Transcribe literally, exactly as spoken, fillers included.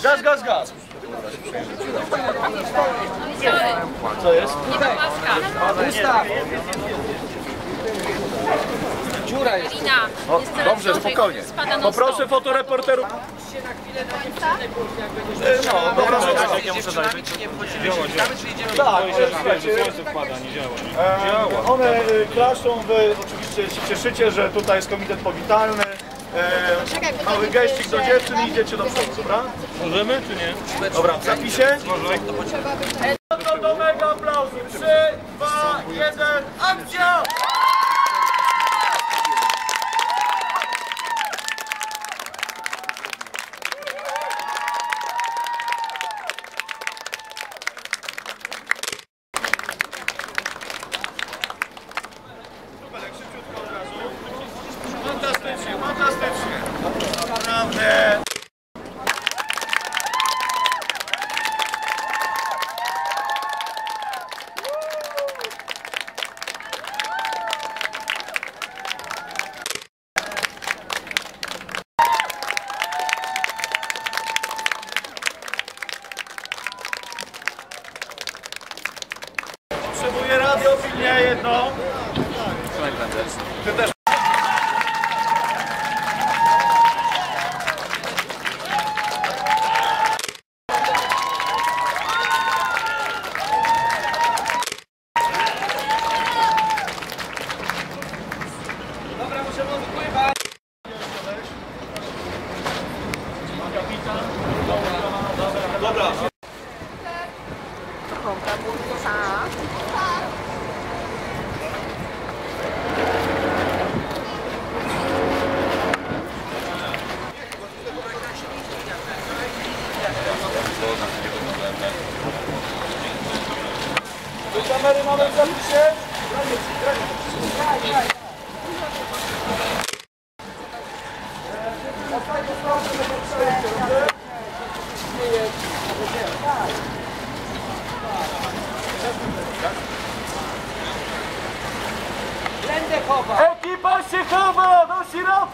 Gaz, gaz, gaz. Co jest? Nie ma maska. Ustaw. Dziura jest. O, dobrze, spokojnie. Poproszę fotoreporterów. No, dobra, jak ja muszę zajrzeć? tak, słońce wpada, nie działa. Działa. One klaszczą, wy oczywiście się cieszycie, że tutaj jest komitet powitalny. E, mały geścik do dziewczyn i idziecie do przodu, dobra? Możemy czy nie? Dobra, w zapisie? Do, do mega aplauzu. trzy, dwa, jeden, akcja! Fantastycznie, fantastycznie. Naprawdę. Potrzebuję radio, pilnie jedno. Ty też. Dobra, muszę wypływać. Kapitan. Dobra, dobra. Do kamery mamy w zapisie. Ekipa się chowa do środka!